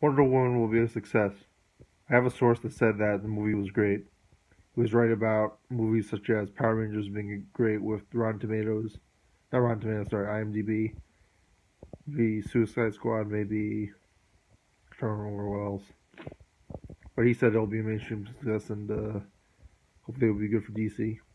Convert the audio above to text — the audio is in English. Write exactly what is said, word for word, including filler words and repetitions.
Wonder Woman will be a success. I have a source that said that the movie was great. He was right about movies such as Power Rangers being great with Rotten Tomatoes, not Rotten Tomatoes, sorry, IMDb. The Suicide Squad, maybe. I don't remember what else. But he said it'll be a mainstream success and uh, hopefully it'll be good for D C.